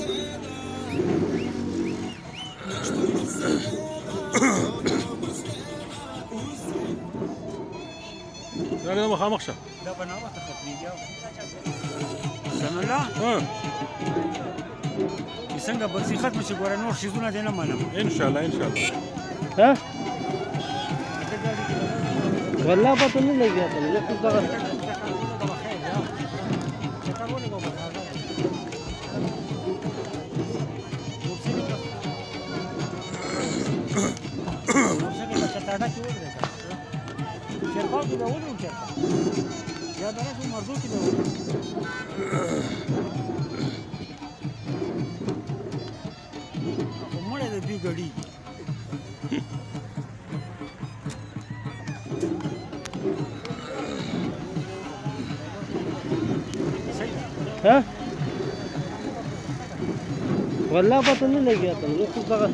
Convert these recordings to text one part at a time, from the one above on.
دا مخامخ شه دا به ناوخته ختمېږي سمه الله چې څنګه برسي ختمه شي ګوره نور شیزونه دې نه منم انشاءالله انشاءالله ها والله پته نه لګي ته زه خو دغه شرکاو کې به ولرو چېرته یا دغه شو مرزو کې به ولرو خو مړی د دوی ګډېږي ها والله پته نه لګي ته زه خو دغه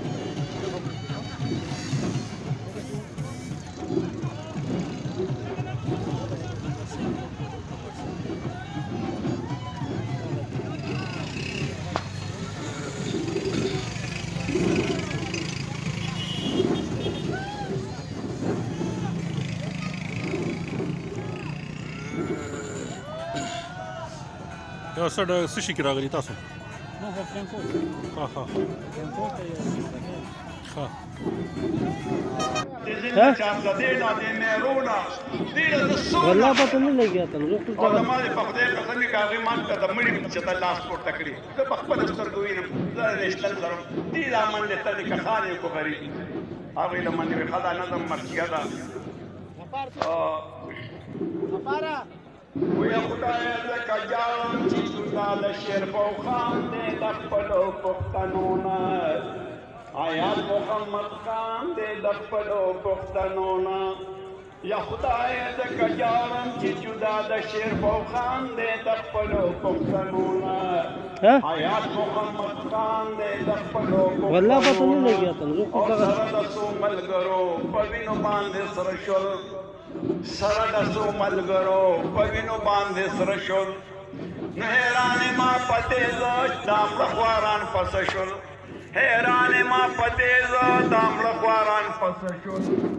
یو څه شي کې راغلي تاسو ما خو فرانکفورت ها ها فرانکفورت ها والله پته نه لګي ته زه خو او زما د په خدای قسم کې هغې ما ته د مړي چې ته لاس پورته کړي زه په خپله سترګو وینم زه رشتل لرم دې لامل دی ته د کښان یې کو غریب هغوی له منې وې ښه دا نظم مرثیه ده وی خدای لکه جام چې جدا له شیربو خان دی د خپلو پښتنو نه آیات محمد خان دی د خپلو پښتنو نه یا خدای لکه جام چې جدا د شیربو خان دی د خپلو پښتنو نه آیات محمد خان دی د خپلو والله پته نه لګي ته زه خو دغه سره د څو ملګرو په وینو باندې سره شول سره د څو ملګرو په وینو باندې سره شول نو حیرانې ما په تیزه دا مړه خواران پسه شول حیرانې ما په تیزه دا مړه خواران پسه شول